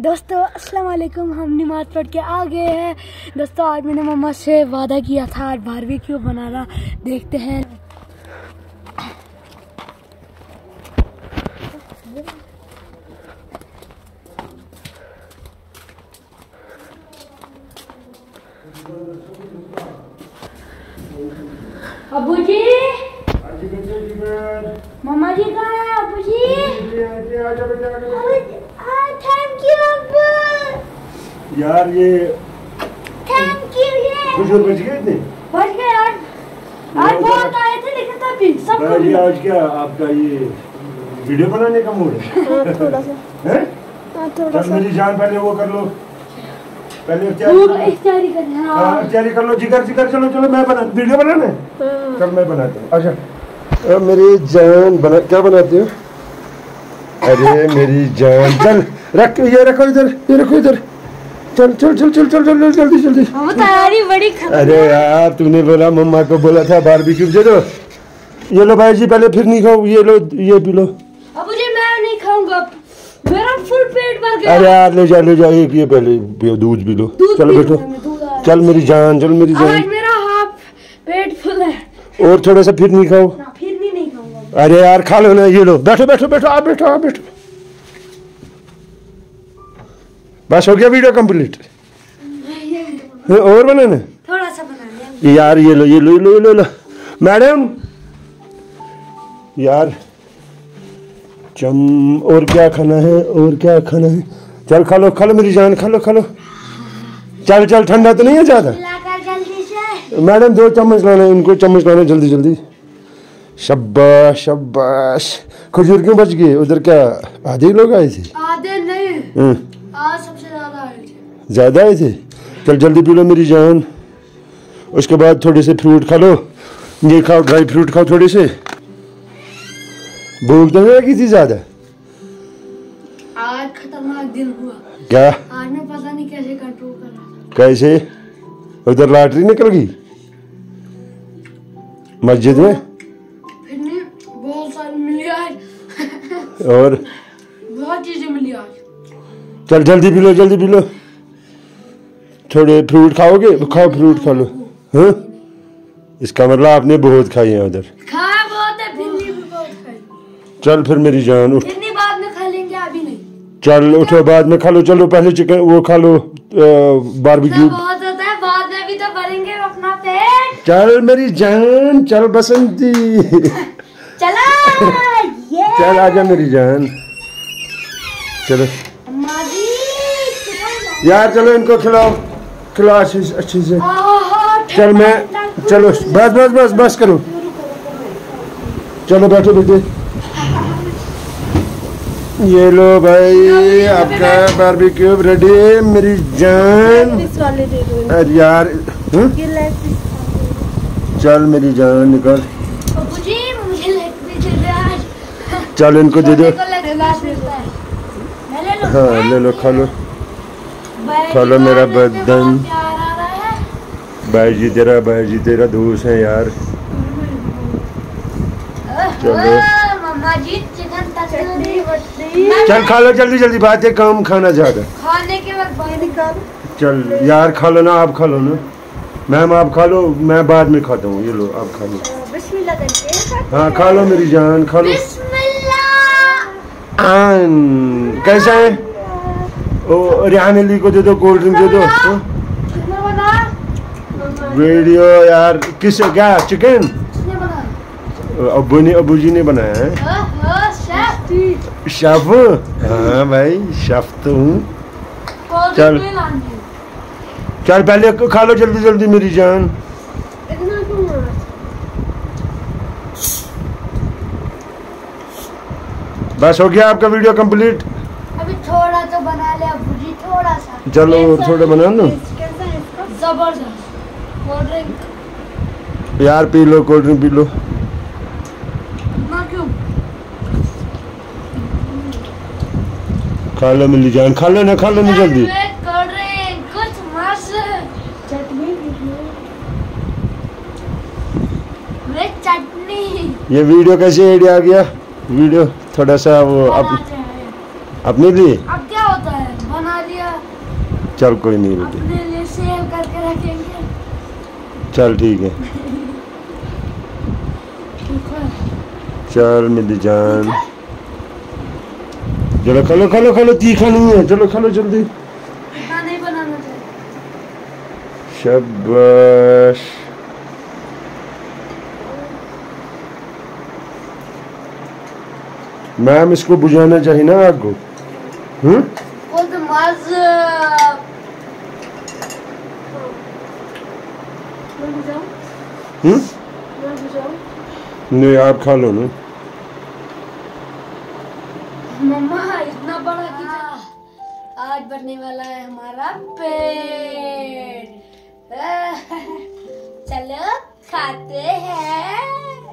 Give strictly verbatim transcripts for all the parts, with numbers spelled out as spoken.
दोस्तों अस्सलाम वालेकुम, हम नमाज पढ़ के आ गए हैं। दोस्तों आज मैंने मम्मा से वादा किया था आज बारबेक्यू बनाना, देखते हैं। अबू जी, मम्मा जी कहाँ है? अबू जी, थैंक यू अब्बू। यार ये थैंक यू। ये कुछ और बच गए थे? बच गए आज। आज बहुत आए थे लेकिन तभी सब भाई जी आज क्या आपका ये वीडियो बनाने का मूड है? थोड़ा सा हैं? हाँ थोड़ा सा। मेरी जान पहले वो कर लो, पहले इफ्तारी कर लो। हाँ तैयारी कर लो। जिगर जिगर चलो चलो मैं बना वीडियो बनाना है। कल मैं बनाता हूँ। अच्छा मेरी जान बना क्या बनाती हो? अरे मेरी जान चल रख, ये रखो इधर, ये रखो इधर। चल चल चल चल चल चल जल्दी जल्दी। तैयारी बड़ी खतरनाक। अरे यार तूने बोला, मम्मा को बोला था बारबेक्यू दे दो। ये लो भाई जी पहले, फिर नहीं खाओ। ये लो ये पी लो। अबू जी मैं नहीं खाऊंगा, मेरा फुल पेट भर गया। अरे यार ले जा ले जा, एक ये पहले पियो, दूध पी लो। चल बैठो, चल मेरी जान, चल मेरी जान। आज मेरा हाफ पेट फुल है। और थोड़ा सा फिर नहीं खाओ। ना, फिर नहीं नहीं खाऊंगा। अरे यार खा लो ना, ये लो। बैठो बैठो बैठो, आप बैठो आप बैठो। बस हो गया वीडियो कंप्लीट? और बनाना? थोड़ा सा बना ले यार। ये लो ये लो ये लो ये लो, लो। मैडम यार चम, और क्या खाना है और क्या खाना है? चल खा लो खा लो मेरी जान, खा लो खा लो। चल चल, ठंडा तो नहीं है ज्यादा? जल्दी से मैडम दो चम्मच लाना, इनको चम्मच लाना जल्दी जल्दी। शाबाश शाबाश। खजूर क्यों बच गए? उधर क्या आधे ही लोग आए थे? आधे नहीं, आज सबसे ज्यादा आए थे। ज्यादा आए थे? चल जल्दी पी लो मेरी जान। उसके बाद थोड़े से फ्रूट खा लो। ये खाओ, ड्राई फ्रूट खाओ थोड़े से। भूख तो नहीं लगी थी ज्यादा? आज खतरनाक दिन हुआ। क्या? आज मैं पता नहीं कैसे कंट्रोल कर रहा था। कैसे? उधर लॉटरी निकल गई मस्जिद में? फिर नहीं, बहुत सारी मिली आज। और बहुत चीजें मिली आज। चल जल्दी पी लो जल्दी पी लो। थोड़े फ्रूट खाओगे? खाओ फ्रूट खा लो। हाँ इसका मतलब आपने बहुत खाई है उधर। खाया बहुत है, फिर नहीं भी बहुत खाई। चल फिर मेरी जान उठ। इतनी बाद में खा लेंगे, अभी नहीं। चल उठो, बाद में खा लो। चलो पहले चिकन वो खा लो, बारबेक्यू। बहुत होता है, बाद में भी तो भरेंगे अपना पेट। चल मेरी जान, चल बसंती। चला ये। चल आजा मेरी जान, चलो अम्मा जी। यार। चलो इनको खिलाओ खिलाओ अच्छी अच्छी से। आहा, चल मैं, चलो बस बस बस बस करो। चलो बैठो बेटे। ये लो भाई आपका बारबेक्यू रेडी है मेरी जान। अरे यार हुँ? चल मेरी जान निकल। जी मुझे लेग पीस दे दे आज। चल इनको दे दो। हाँ ले लो, खा लो खा लो मेरा बदन। भाई जी तेरा भाई जी तेरा दोस्त है यार। चलो मम्मा जी चिकन तंदूरी। चल खा लो जल्दी जल्दी, बातें कम, खाना ज्यादा। खाने के बाद बाहर निकाल। चल यार खा लो ना, आप खा लो ना। मैम आप खा लो, मैं बाद में खाता हूँ। ये लो आप खा लो। बिस्मिल्लाह करके। हाँ खा लो मेरी जान, खा लो। बिस्मिल्लाह। आन कैसा है? ओ रिहान अली को दे दो, कोल्ड ड्रिंक दे दो। किसने बनाया? वीडियो यार किस क्या चिकन? किसने बनाया? अबू ने, अबू जी ने बनाया है। हाँ, हाँ, शेफ। शेफ? हाँ भाई शेफ तो हूँ। चल चल पहले खा लो जल्दी जल्दी मेरी जान। इतना क्यों हो रहा है? बस हो गया आपका वीडियो कंप्लीट? अभी थोड़ा तो बना ले अबू जी, थोड़ा सा। चलो और थोड़ा बना लो। जबरदस्त कोल्ड ड्रिंक। यार पी लो कोल्ड ड्रिंक पी लो। ना क्यों? खा लो मेरी जान, खा लो ना, खा लो ना जल्दी। कोल्ड ड्रिंक कुछ मस्त चटनी चटनी। ये वीडियो कैसे आइडिया आ गया? वीडियो थोड़ा सा वो अप, अपने लिए। अब क्या होता है, बना चल कोई नहीं बेटे, अपने लिए सेव करके रखेंगे। चल ठीक है, ठीक है। चल मेरी जान, चलो खा लो खा लो खा लो, तीखा नहीं है, चलो खा लो जल्दी। इतना नहीं बनाना चाहिए। शाबाश। मैम इसको बुझाना चाहिए ना आग को। हम्म वो तो मजा। मैं बुझाऊं? हम्म मैं बुझाऊं? नहीं आप खा लो ना। मम्मा इतना बड़ा किचन। आज बनने वाला है हमारा पेट। चलो खाते हैं।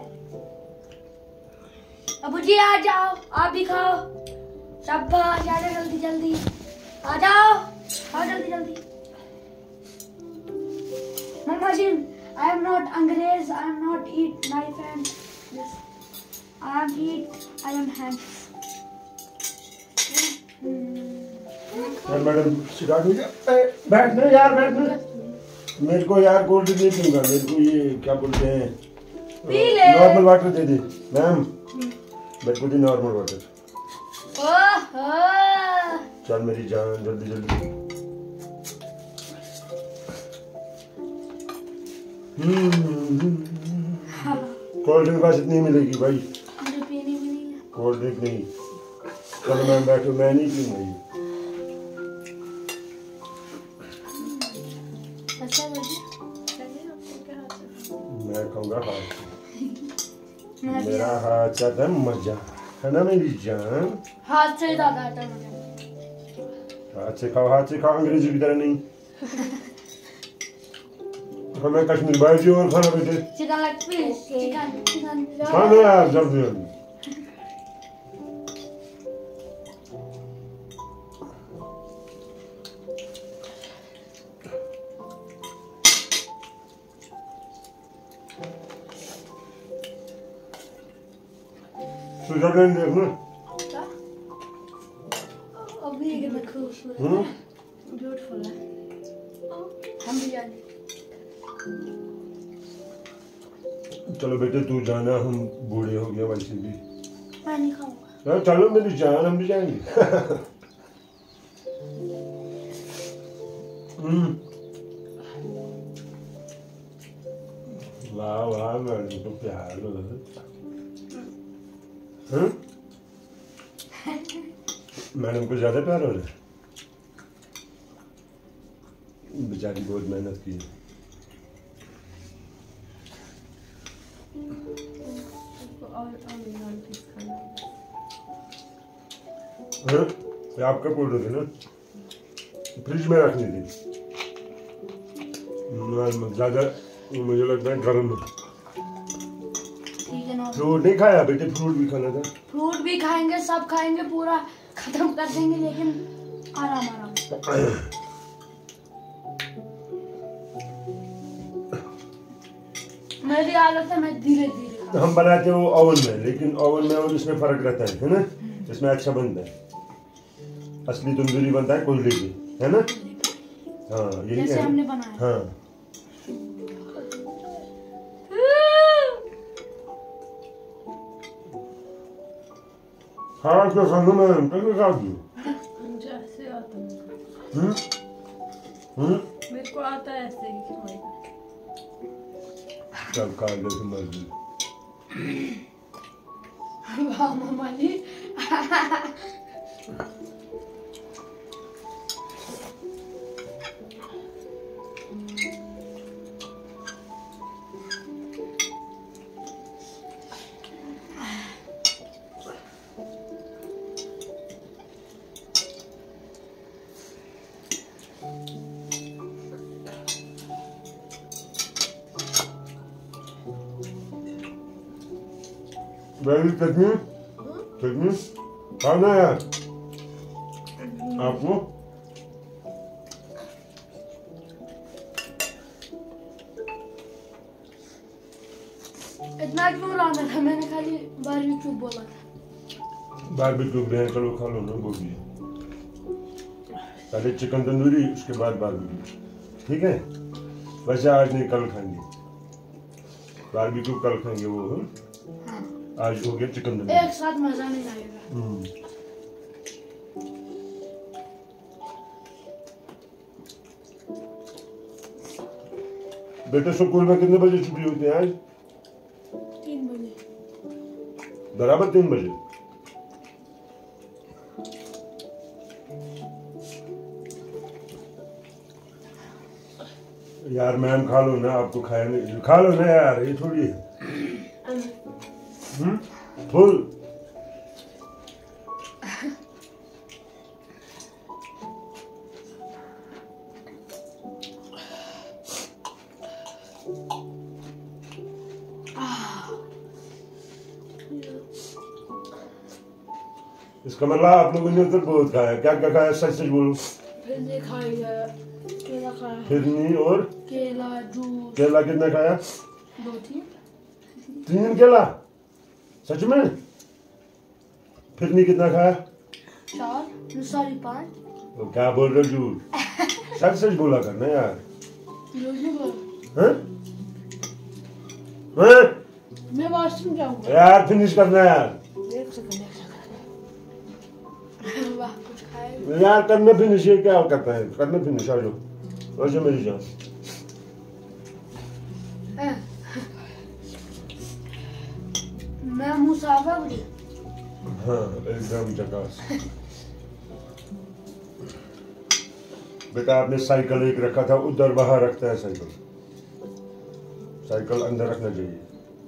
अबू जी आ जाओ, आप भी खाओ। शाबाश, आ जाओ जल्दी जल्दी, आ जाओ, आओ जल्दी जल्दी। मम्मा जी, I am not अंग्रेज, I am not eat knife and this. I am eat, I am hands. यार मैडम स्टार्ट हो गया। ए, बैठना यार बैठना। मेरे को यार कोल्ड ड्रिंक नहीं पीऊंगा, मेरे को ये क्या बोलते हैं, पी ले। नॉर्मल वाटर दे दे मैम, मेरे को दी नॉर्मल वाटर। ओह चल मेरी जान जल्दी जल्दी। कोल्ड ड्रिंक बस इतनी मिलेगी भाई, मुझे पीनी भी नहीं है। कोल्ड ड्रिंक नहीं। चलो मैम बैठो, मैं नहीं पीऊंगा ये। अच्छा लगे? लगे आपको क्या हाथ से? मैं कहूँगा हाथ, मैं भी मेरा हाथ से था मजा है ना मेरी जान। हाथ से ज्यादा आता है मुझे। हाथ से खाओ, हाथ से खाओ, अंग्रेजी की तरह नहीं। हमें कश्मीर भाई जी और खाना बेटे। Chicken leg piece, chicken chicken. खाना यार जल्दी जल्दी। स्विट्जरलैंड देखना। क्या? अभी ये कितना खूबसूरत हम्म है, ब्यूटीफुल है। हम भी जाएंगे। चलो बेटे तू जाना, हम बूढ़े हो गए वैसे भी। मैं नहीं खाऊंगा। यार चलो मेरी जान, हम भी जाएंगे। हम्म वाह वाह मैडम को प्यार हो रहा है। हम्म? मैडम को ज्यादा प्यार हो रहा है, बेचारी बहुत मेहनत की है। हाँ? ये आपका बोल रहे थे ना, फ्रिज में रखनी थी ज्यादा, मुझे लगता है गर्म है। ठीक है ना। फ्रूट नहीं खाया बेटे, फ्रूट भी खाना था। फ्रूट भी खाएंगे, सब खाएंगे, पूरा खत्म कर देंगे, लेकिन आराम आराम। मेरी आदत है, मैं धीरे धीरे। हम बनाते हो ओवन में, लेकिन ओवन में और इसमें फर्क रहता है है ना, इसमें अच्छा बनता है। असली तंदूरी बनता है कोयले की, है ना। हाँ यही जैसे है हमने बनाया। हाँ हाँ तो खाना मैं कैसे खा दूँ। मुझे ऐसे आता है। हम्म हम्म मेरे को आता है ऐसे ही खिलाएगा। चल खा जैसे मर्जी। वाह मम्मा जी। वही चटनी चटनी खाना है आपको। इतना क्यों लाना था, मैंने खाली बारबेक्यू बोला था। बारबेक्यू भी है, चलो खा लो ना वो भी। पहले चिकन तंदूरी, उसके बाद बारबेक्यू, ठीक है? वैसे आज नहीं, कल खाएंगे बारबेक्यू, कल खाएंगे वो। हाँ। आज हो गया चिकन तंदूरी। एक साथ मजा नहीं आएगा। बेटे स्कूल में कितने बजे छुट्टी होती है आज? तीन बजे। बराबर तीन बजे। यार मैम खा लो ना, आपको खाया नहीं, खा लो ना यार, ये थोड़ी है। हम्म फुल। इसका मतलब आप लोगों ने तो बहुत खाया। क्या क्या खाया, सच सच बोलो। फिरनी खाई है, केला खाया, फिरनी और केला जूस। केला कितना खाया? दो तीन तीन केला, सच में? फिरनी कितना खाया? चार, सॉरी पाँच। तो क्या बोल रहे हो झूठ? सच सच बोला करना यार। हैं? हैं? मैं वॉशरूम जाऊंगा यार फिनिश करना यार। एक सेकंड एक सेकंड। वाह कुछ खाए यार करना फिनिश, ये क्या करता है, करना फिनिश। आ जाओ, वैसे मेरी जान। मैं मुसाफा बड़ी। हाँ एकदम झकास। बेटा आपने साइकिल एक रखा था उधर, बाहर रखता है साइकिल। साइकिल अंदर रखना चाहिए।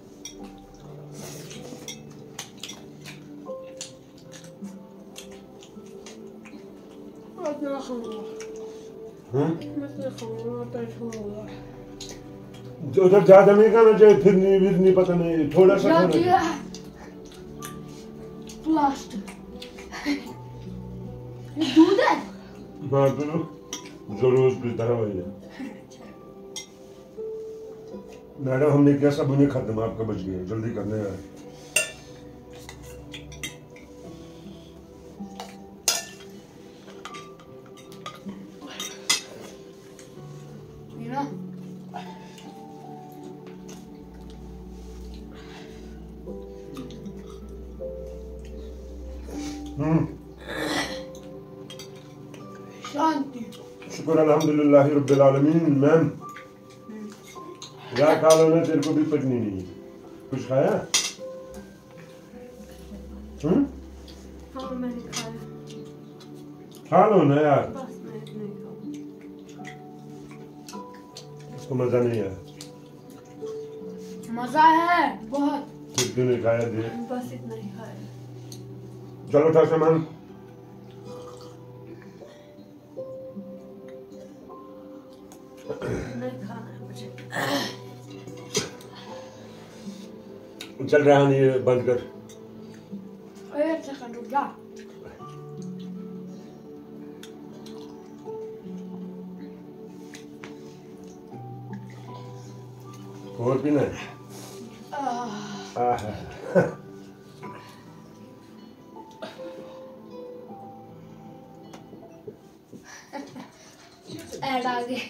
उधर ज्यादा नहीं खाना चाहिए, फिर नहीं फिर नहीं पता नहीं, थोड़ा सा खाना चाहिए। ये दूध है? हाँ तो जरूर पीता है भैया। मैडम हमने क्या सब उन्हें खत्म, आपका बच गया, जल्दी करने यार। हम्म शांति। शुक्र अल्हम्दुलिल्लाह रब्बिल आलमीन। मैम यार खा लो ना, तेरे को भी पचनी नहीं। कुछ खाया? हम्म हाँ मैंने खाया। खा लो ना यार, बस मैं नहीं खाऊंगी। उसको मजा नहीं आया। मजा है बहुत। फिर क्यों नहीं खाया? दे बस इतना ही खाया। चलो उठा सामान। नहीं खाना है मुझे। चल रहा नहीं, ये बंद कर। एक सेकंड रुक जा। और पीना है? आह ऐड आ गए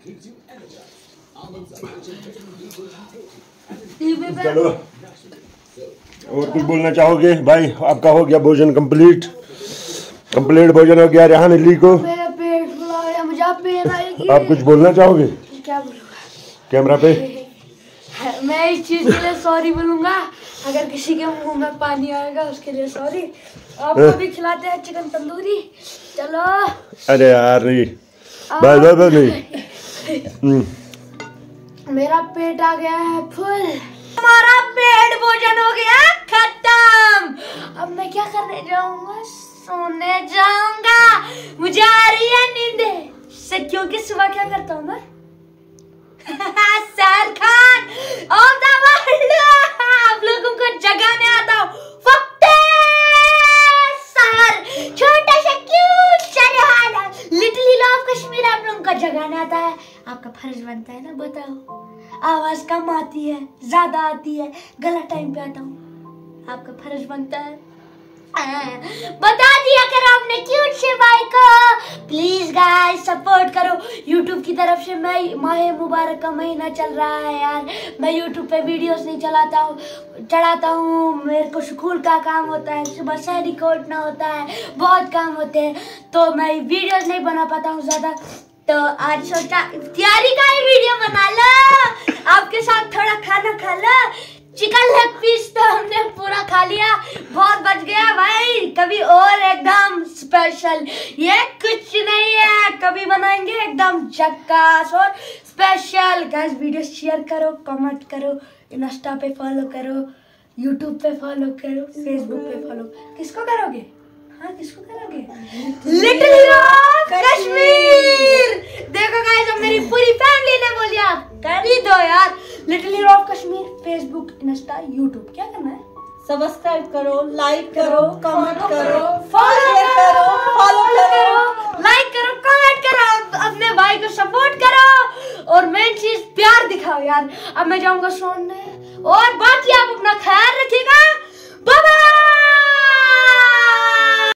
टीवी पे। चलो और कुछ बोलना चाहोगे भाई? आपका हो गया भोजन कंप्लीट, कंप्लीट भोजन हो गया। रेहान अली को मेरा पेट फुला है, मुझे पेन आएगी। आप कुछ बोलना चाहोगे क्या बोलूंगा कैमरा पे? मैं इस चीज के लिए सॉरी बोलूंगा, अगर किसी के मुंह में पानी आएगा उसके लिए सॉरी। आपको भी खिलाते हैं चिकन तंदूरी। चलो। अरे यार नहीं, बस बस बस नहीं। मेरा पेट आ गया है फुल। हमारा पेट भोजन हो गया खत्म। अब मैं क्या करने जाऊंगा? सोने जाऊंगा। मुझे आ रही है नींद से, क्योंकि सुबह क्या करता हूँ मैं? सैर खान ऑफ द वर्ल्ड आप लोगों को जगाने आता हूँ। छोटा सा क्यूट सा लिटिल हिल ऑफ कश्मीर आप लोगों को जगाने आता है। आपका फर्ज बनता है ना, बताओ। आवाज कम आती है, ज्यादा आती है, गलत टाइम पे आता हूँ, आपका फर्ज बनता है बता दिया करो अपने क्यूट से भाई को। प्लीज की तरफ से मैं माह मुबारक का महीना चल रहा है यार। मैं यूट्यूब पे वीडियोस नहीं चलाता हूँ चढ़ाता हूँ, मेरे को स्कूल का काम होता है, सुबह से रिकॉर्डना होता है, बहुत काम होते हैं, तो मैं वीडियोस नहीं बना पाता हूँ ज़्यादा। तो आज सोचा इफ्तियारी का ही वीडियो बना लो, आपके साथ थोड़ा खाना खा लो। चिकन लेग पीस तो हमने पूरा खा लिया, बहुत बच गया भाई, कभी और एकदम स्पेशल। ये कुछ नहीं है, कभी बनाएंगे एकदम झक्कास और स्पेशल। गाइस वीडियो शेयर करो, कमेंट करो, इंस्टा पे फॉलो करो, यूट्यूब पे फॉलो करो, फेसबुक पे फॉलो। किसको करोगे? हाँ किसको करोगे? Little hero Kashmir. देखो गाइस अब मेरी पूरी फैमिली ने बोलिया कर ही दो यार। Little hero of Kashmir, Facebook, insta, YouTube. क्या करना है? सब्सक्राइब करो, लाइक करो, कमेंट करो, फॉलो करो, फॉलो करो, लाइक करो, कमेंट करो, अपने भाई को सपोर्ट करो और मेन चीज प्यार दिखाओ यार। अब मैं जाऊंगा सोने और बाकी आप अपना ख्याल रखिएगा।